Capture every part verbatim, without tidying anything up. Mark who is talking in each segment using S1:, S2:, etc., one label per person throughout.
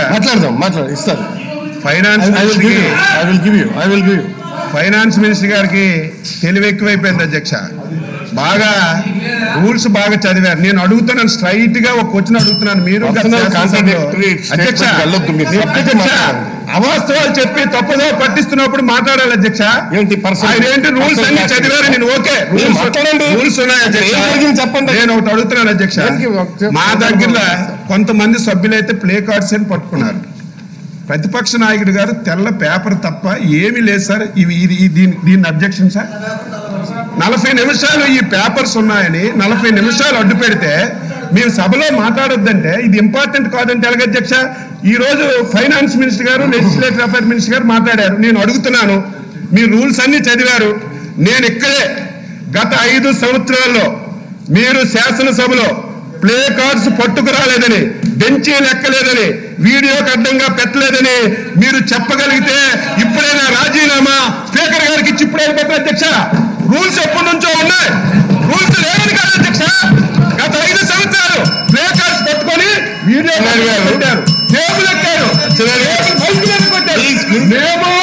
S1: మాట్లాడదాం మాట్లాడ ఇస్తారు
S2: finance
S1: I will give you I will give you I will give you
S2: finance minister గారికి తెలివి ఎక్కువైపోయింది అధ్యక్ష. బాగా రూల్స్ బాగా చదివారు. నేను అడుగుతున్నాను, స్ట్రైట్ గా ఒక క్వశ్చన్ అడుగుతున్నాను. మీరు అధ్యక్ష అవాస్తవాలు చెప్పి తప్పుదో పట్టిస్తున్నప్పుడు మాట్లాడాలి అధ్యక్ష. ఆయన ఏంటి రూల్స్ అన్ని చదివారు, నేను ఓకే రూల్స్ ఉన్నాయి అధ్యక్ష. చెప్పండి, నేను ఒకటి అడుగుతున్నాను అధ్యక్ష. మా దగ్గర కొంతమంది సభ్యులైతే ప్లే కార్డ్స్ అని పట్టుకున్నారు. ప్రతిపక్ష నాయకుడు గారు తెల్ల పేపర్ తప్ప ఏమీ లేదు సార్. ఇవి ఇది దీని దీన్ని అబ్జెక్షన్ సార్. నలభై నిమిషాలు ఈ పేపర్స్ ఉన్నాయని నలభై నిమిషాలు అడ్డు పెడితే మీరు సభలో మాట్లాడొద్దంటే ఇది ఇంపార్టెంట్ కాదంటే ఎలాగ అధ్యక్ష? ఈ రోజు ఫైనాన్స్ మినిస్టర్ గారు, లెజిస్లేటివ్ అఫైర్ మినిస్టర్ గారు మాట్లాడారు. నేను అడుగుతున్నాను, మీ రూల్స్ అన్ని చదివారు. నేను ఇక్కడే గత ఐదు సంవత్సరాల్లో మీరు శాసనసభలో ప్లే కార్డ్స్ పట్టుకురాలేదని, బెంచీ లెక్కలేదని, వీడియోకి అడ్డంగా పెట్టలేదని మీరు చెప్పగలిగితే ఇప్పుడైనా రాజీనామా స్పీకర్ గారికి ఇచ్చి ఇప్పుడైనా పెట్టారు అధ్యక్ష. రూల్స్ ఎప్పటి నుంచో ఉన్నాయి, రూల్స్ లేవని కాదు అధ్యక్ష. గత ఐదు సంవత్సరాలు ప్లే కార్డ్స్ పట్టుకొని వీడియో పెట్టారు, టేబుల్ ఎక్కారు, కొట్టారు. మేము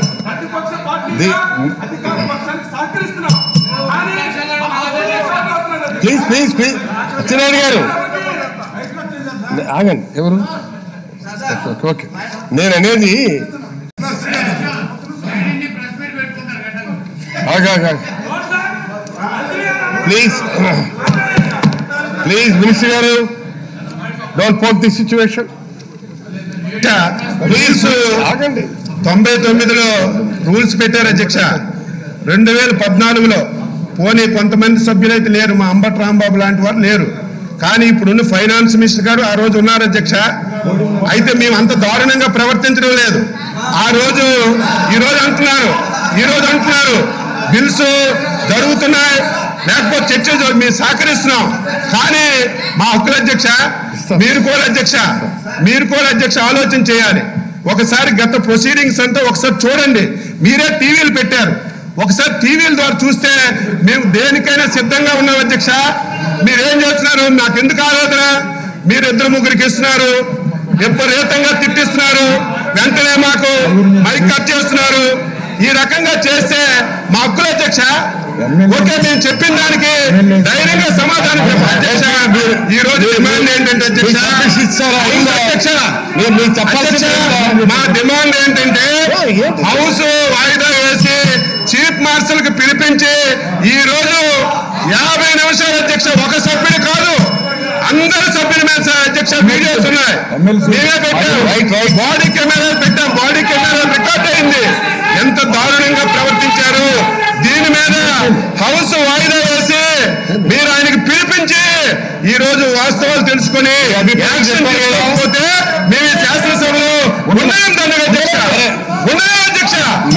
S1: ప్లీజ్ ప్లీజ్ ప్లీజ్ అచ్చెన్నాయుడు గారు ఆగండి. ఎవరు? ఓకే, నేను అనేది ప్లీజ్ ప్లీజ్ మినిస్టర్ గారు, don't pot the situation.
S2: Please
S1: ఆగండి.
S2: తొంభై తొమ్మిదిలో రూల్స్ పెట్టారు అధ్యక్ష. రెండు వేల పద్నాలుగులో పోనీ కొంతమంది సభ్యులైతే లేరు, మా అంబటి రాంబాబు లాంటి వారు లేరు. కానీ ఇప్పుడున్న ఫైనాన్స్ మినిస్టర్ గారు ఆ రోజు ఉన్నారు అధ్యక్ష. అయితే మేము అంత దారుణంగా ప్రవర్తించడం లేదు. ఆ రోజు ఈ రోజు అంటున్నారు ఈ రోజు అంటున్నారు బిల్స్ జరుగుతున్నాయి, లేకపోతే చర్చ మేము సహకరిస్తున్నాం. కానీ మా హక్కుల అధ్యక్ష, మీరు కూడా అధ్యక్ష మీరు కూడా అధ్యక్ష ఆలోచన చేయాలి. ఒకసారి గత ప్రొసీడింగ్స్ అంతా ఒకసారి చూడండి. మీరే టీవీలు పెట్టారు, ఒకసారి టీవీల ద్వారా చూస్తే మేము దేనికైనా సిద్ధంగా ఉన్నాం అధ్యక్ష. మీరేం చేస్తున్నారు? నాకెందుకు ఆలోచన? మీరు ఇద్దరు ముగ్గురికి ఇస్తున్నారు, విపరీతంగా తిట్టిస్తున్నారు, వెంటనే మాకు మైక్ కట్ చేస్తున్నారు. ఈ రకంగా చేస్తే మా హక్కుల అధ్యక్ష. ఓకే, మేము చెప్పిన దానికి ధైర్యంగా సమాధానం చెప్పాలి అధ్యక్ష. ఈ రోజు డిమాండ్ ఏంటంటే అధ్యక్ష, మా డిమాండ్ ఏంటంటే హౌస్ వాయిదా వేసి చీఫ్ మార్షల్ కి పిలిపించి ఈ రోజు యాభై నిమిషాలు అధ్యక్ష, ఒక సభ్యుడు కాదు అందరు సభ్యుల మీద అధ్యక్ష వీడియోస్ ఉన్నాయి, మేమే పెట్టాం, బాడీ కెమెరాలు పెట్టాం, బాడీ కెమెరా రికార్డ్ అయింది. ఎంత దారుణంగా ప్రవర్తించారు. దీని మీద హౌస్ వాయిదా వేసి మీరు ఆయనకి పిలిపించి ఈ రోజు వాస్తవాలు తెలుసుకుని యాక్షన్ తీసుకోకపోతే మేము ఈ శాసనసభలో ఉన్నాం దాన్ని అధ్యక్ష ఉన్నాం అధ్యక్ష.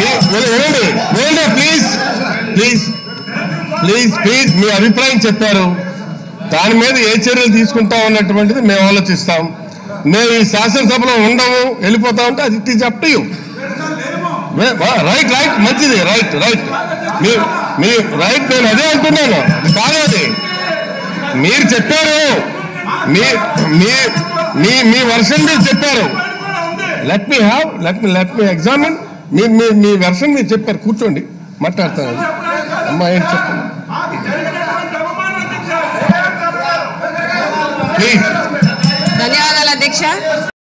S1: ప్లీజ్ ప్లీజ్ ప్లీజ్ ప్లీజ్ మీ అభిప్రాయం చెప్పారు, దాని మీద ఏ చర్యలు తీసుకుంటాం అన్నటువంటిది మేము ఆలోచిస్తాం. మేము ఈ శాసనసభలో ఉండము, వెళ్ళిపోతా ఉంటే అది it is up to you. Right right మంచిది, రైట్ రైట్ మీ రైట్. నేను అదే అంటున్నాను, కాదు అది మీరు చెప్పారు, మీ మీ మీ వర్షన్ మీరు చెప్పారు. Let me have let me let me examine. మీ మీ వెర్షన్ మీరు చెప్పారు, కూర్చోండి మాట్లాడతాను. అమ్మా ఏం చెప్పండి ప్లీజ్.
S3: ధన్యవాదాలు అధ్యక్ష.